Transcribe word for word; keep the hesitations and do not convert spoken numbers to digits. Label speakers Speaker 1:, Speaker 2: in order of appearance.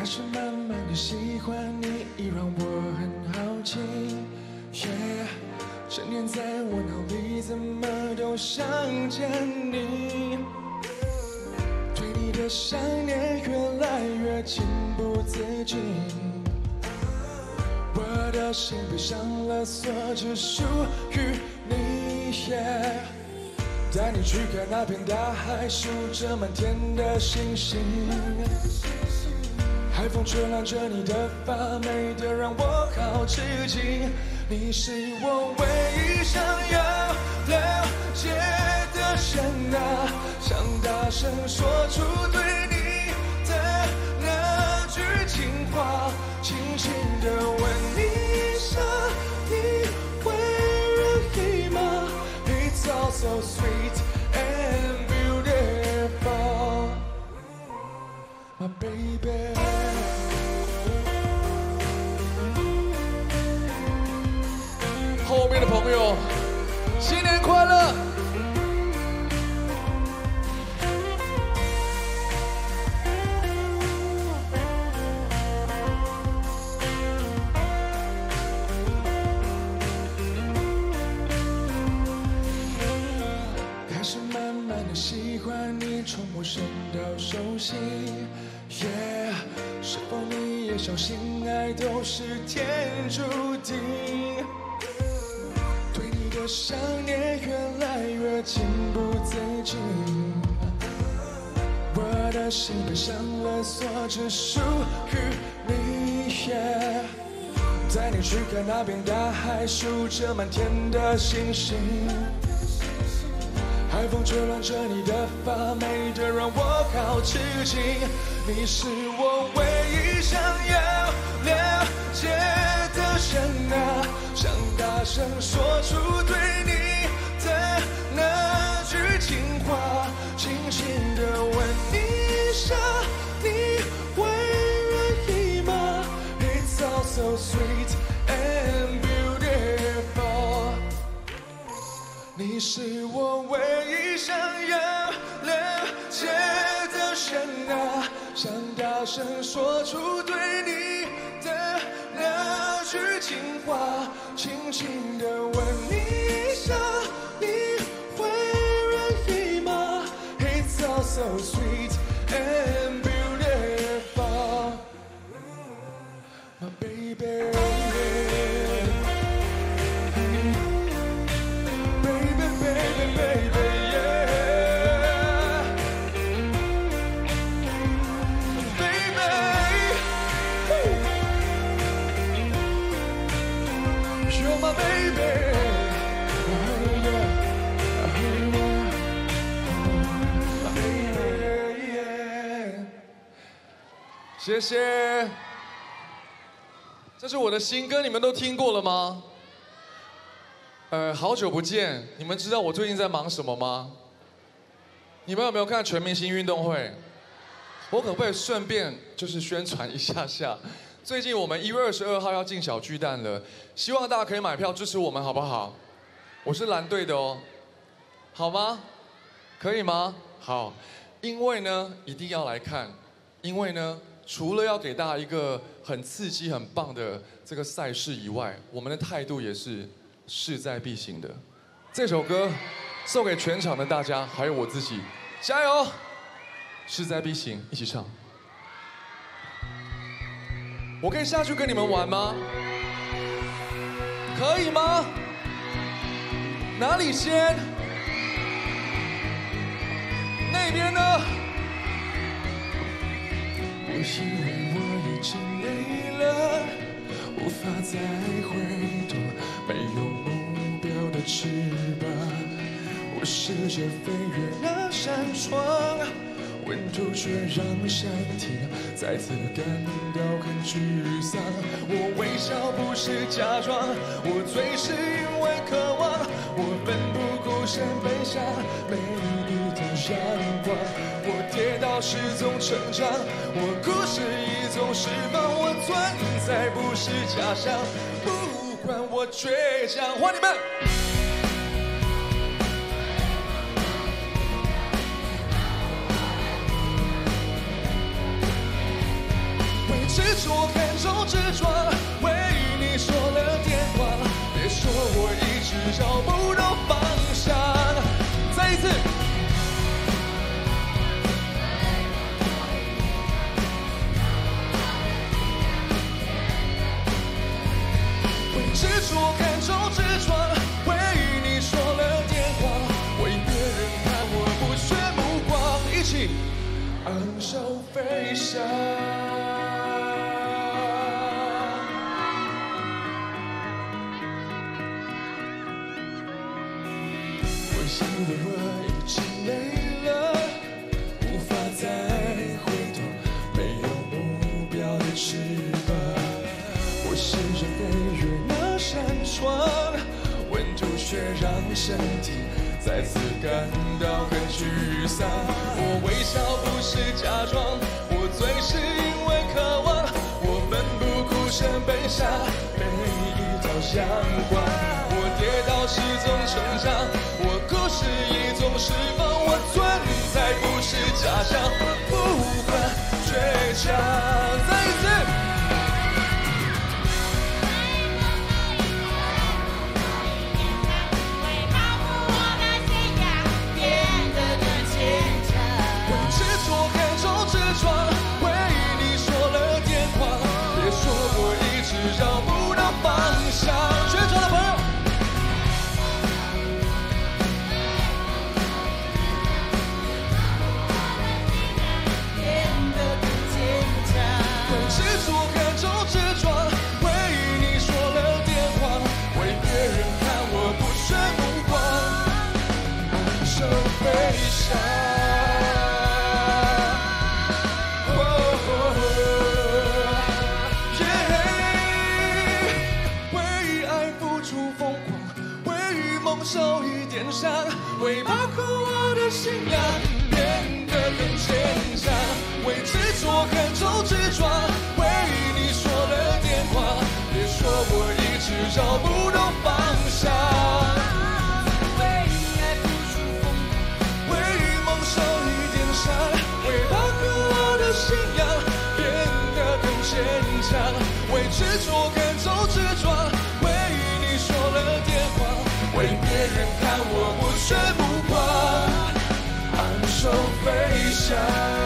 Speaker 1: 始慢慢的喜欢你，已让我很好奇。Yeah， 沉淀在我脑里，怎么都想见你。对你的想念越来越情不自禁，我的心被上了锁，只属于你。Yeah， 带你去看那片大海，数着满天的星星。海风吹乱着你的发，美得让我好吃惊。你是我唯一想要了解的人啊，想大声说出对你的那句情话，轻轻地问你想你会愿意吗？ It's all so sweet and beautiful, my baby。后面的朋友，新年快乐！开始慢慢的喜欢你，从陌生到熟悉。Yeah， 是否你也相信爱都是天注定？ 想念越来越情不自禁，我的心被上了锁，只属于你。Yeah， 带你去看那片大海，数着满天的星星。海风吹乱着你的发，美得让我好吃惊。你是我唯一想要了解的人啊，想大声说出对你的那句情话，轻轻地问你想你会愿意吗 ？It's all so sweet and beautiful。 你是我唯一想要了解的人啊，想大声说出对你的那句情话，轻轻地问你想你会愿意吗 ？It's all so sweet and beautiful, my baby。 谢谢，这是我的新歌，你们都听过了吗？呃，好久不见，你们知道我最近在忙什么吗？你们有没有看全明星运动会？我可不可以顺便就是宣传一下下？最近我们一月二十二号要进小巨蛋了，希望大家可以买票支持我们，好不好？我是蓝队的哦，好吗？可以吗？好，因为呢一定要来看，因为呢。 除了要给大家一个很刺激、很棒的这个赛事以外，我们的态度也是势在必行的。这首歌送给全场的大家，还有我自己，加油！势在必行，一起唱。我可以下去跟你们玩吗？可以吗？哪里先？那边呢？ 我以为我已经累了，无法再回头，没有目标的翅膀，我试着飞越那扇窗，温度却让身体再次感到很沮丧。我微笑不是假装，我醉是因为渴望，我奋不顾身奔向美丽的阳光。 我跌倒是种成长，我哭是一种释放，我存在不是假象，不管我倔强，欢迎你们！为执着看中执着，为你说了电话，别说我一直找不到方向。再一次。为执着看中执着，为你说了电话，为别人看我不缺目光，一起昂首飞翔。我以为我已经累了，无法再回头，没有目标的翅膀。我试着飞越那扇窗，温度却让身体再次感到很沮丧。我微笑不是假装，我醉是因为渴望。我奋不顾身奔向每一道阳光。我跌倒是种成长，我故事一种释放。我存在不是假象，不管倔强。再一次。找不到方向，倔强的朋友，变得更坚强。为执着看中执着，为你说了电话，为别人看我不缺目光，昂首飞翔。手一点上，为把渴望的信仰变得更坚强。为执着看中执着，为你说了电话，别说我一直找不到方向。为爱付出疯狂，为梦手一点上，为把渴望的信仰变得更坚强。为执着看中执着，为你说了电话。为别人看我不缺目光，昂首飞翔。